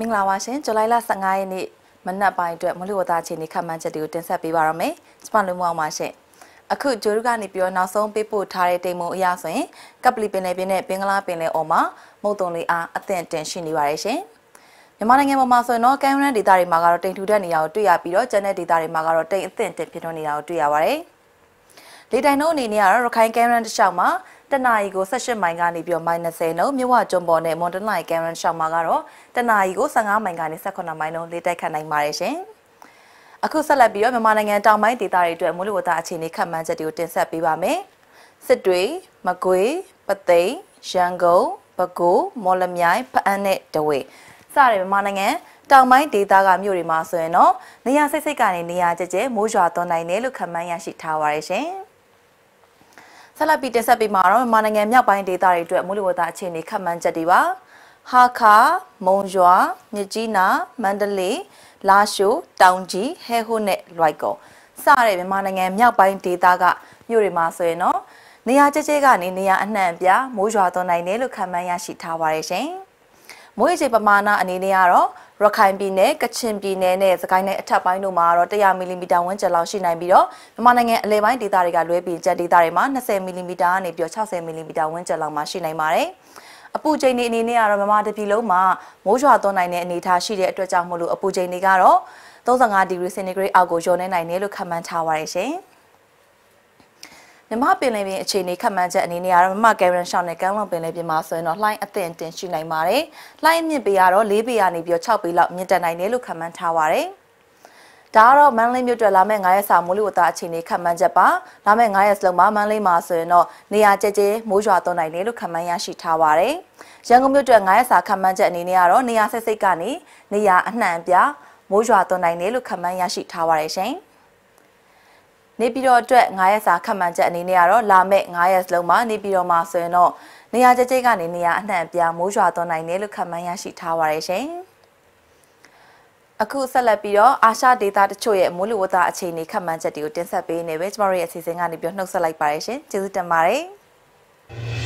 မင်္ဂလာပါရှင်ဇူလိုင်လ15ရက်နေ့မနက်ပိုင်းအတွက်မလူဝသားချင်းနေခန့်မှန်းချက်တွေကိုတင်ဆက်ပေးပါရမယ်။ကျွန်မလူမှုအောင်ပါရှင်။အခုဂျိုရုကနေပြီးတော့နောက်ဆုံးပေးပို့ထားတဲ့တိမ်မုံအရာဆိုရင်ကပလီပင်လယ်ပြင်နဲ့ဘင်္ဂလားပင်လယ်အော်မှာမုတ်တုံလေးအားအသင့်တင်ရှိနေပါတယ်ရှင်။မြန်မာနိုင်ငံပေါ်မှာဆိုရင်တော့ကမ်းရိုးတန်းဒေသတွေမှာကတော့တိမ်ထူတဲ့နေရာကိုတွေ့ရပြီးတော့ကျန်တဲ့ဒေသတွေမှာကတော့တိမ်အသင့်တင်ဖြစ်ထွန်းနေတာကိုတွေ့ရပါတယ်။လေတိုင်နှုန်းအနေနဲ့ကတော့ရခိုင်ကမ်းရိုးတန်းတစ်လျှောက်မှာတနအီကို18မိုင်ကနေပြီးတော့ -30 နှုန်းမြဝကျွန်းပေါ်နဲ့မွန်တနိုင်ကမ်းရိုးတန်းရှောက်မှာကတော့တနအီကို15မိုင်ကနေ18မိုင်နှုန်းလေတိုက်ခတ်နိုင်ပါတယ်ရှင်။အခုဆက်လက်ပြီးတော့မြန်မာနိုင်ငံတောင်ပိုင်းဒေသတွေအတွက်မိုးလေဝသအခြေအနေခန့်မှန်းချက်တွေကိုတင်ဆက်ပေးပါမယ်။စစ်တွေ၊မကွေး၊ပုသိမ်၊ရန်ကုန်၊ပဲခူး၊မော်လမြိုင်၊ဖအံနဲ့တဝေစတဲ့မြန်မာနိုင်ငံတောင်ပိုင်းဒေသကမြို့တွေမှာဆိုရင်တော့နေရာစိတ်စိတ်ကနေနေရာကျကျမိုးရွာသွန်းနိုင်တယ်လို့ခန့်မှန်းရရှိထားပါတယ်ရှင်။ဆက်လက်ပြီးတင်ဆက်ပေးမှာတော့မြန်မာနိုင်ငံမြောက်ပိုင်းဒေသတွေအတွက်မိုးလေဝသအခြေအနေခန့်မှန်းချက်တွေပါဟာခါမုံရွာမြစ်ကြီးနားမန္တလေးလာရှိုးတောင်ကြီးဟဲဟိုနဲ့လွိုက်ကောစတဲ့မြန်မာနိုင်ငံမြောက်ပိုင်းဒေသကမြို့တွေမှာဆိုရင်တော့နေရာကျကျကနေနေရာအနှံ့အပြားမိုးရွာသွန်းနိုင်တယ်လို့ခန့်မှန်းရရှိထားပါတယ်ရှင်မိုးရေချိန်ပမာဏအနေနဲ့ကတော့ရခိုင်ပြည်နယ်ကချင်ပြည်နယ်နဲ့စကိုင်းနယ်အထက်ပိုင်းတို့မှာတော့100မီလီမီတာဝန်းကျင်လောက်ရှိနိုင်ပြီးတော့မြန်မာနိုင်ငံအလယ်ပိုင်းဒေသတွေကလွဲပြီးကျန်ဒေသတွေမှာ20မီလီမီတာကနေပြီးတော့60မီလီမီတာဝန်းကျင်လောက်မှာရှိနိုင်ပါတယ်။အပူချိန်တွေအနေနဲ့ကတော့မြန်မာတပြည်လုံးမှာမိုးရွာသွန်းနိုင်တဲ့အနေအထားရှိတဲ့အတွက်ကြောင့်မို့လို့အပူချိန်တွေကတော့35ဒီဂရီစင်တီဂရိတ်အောက်ကိုလျော့နေနိုင်တယ်လို့ခန့်မှန်းထားပါတယ်ရှင်။မြမပင်လယ်ပြင်အခြေအနေခန့်မှန်းချက်အနေနဲ့ကတော့မြမကယ်ရန်ရှောင်းနဲ့ကမ်းလွန်ပင်လယ်ပြင်မှာဆိုရင်တော့လှိုင်းအသင့်တင်ရှိနိုင်ပါတယ်။လှိုင်းမြင့်ပေကတော့4ပေကနေပြီးတော့6ပေလောက်မြင့်တက်နိုင်တယ်လို့ခန့်မှန်းထားပါတယ်။ဒါကတော့မန္တလေးမြို့အတွက်လာမယ့်9ရက်စာမိုးလေဝသအခြေအနေခန့်မှန်းချက်ပါ။လာမယ့်9ရက်စလုံးမှာမန္တလေးမှာဆိုရင်တော့နေရာကျကျမိုးရွာသွန်းနိုင်တယ်လို့ခန့်မှန်းရရှိထားပါတယ်။ရန်ကုန်မြို့အတွက်9ရက်စာခန့်မှန်းချက်အနေနဲ့ကတော့နေရာစိတ်စိတ်ကနေနေရာအနှံ့အပြားမိုးရွာသွန်းနိုင်တယ်လို့ခန့်မှန်းရရှိထားပါတယ်ရှင်။နေပြည်တော်အတွက်9ရက်စာခန့်မှန်းချက်အနေနဲ့ကတော့လာမယ့်9ရက်စလုံးမှာနေပြည်တော်မှာဆိုရင်တော့နေရာကျကျကနေနေရာအနှံ့အပြားမိုးရွာသွန်းနိုင်တယ်လို့ခန့်မှန်းရရှိထားပါတယ်ရှင်။အခုဆက်လက်ပြီးတော့အာရှဒေသတချို့ရဲ့မိုးလေဝသအခြေအနေခန့်မှန်းချက်တွေကိုတင်ဆက်ပေးနေပဲကျမတို့ရဲ့အစီအစဉ်ကနေပြီးနှုတ်ဆက်လိုက်ပါရရှင်။ကျေးဇူးတင်ပါတယ်။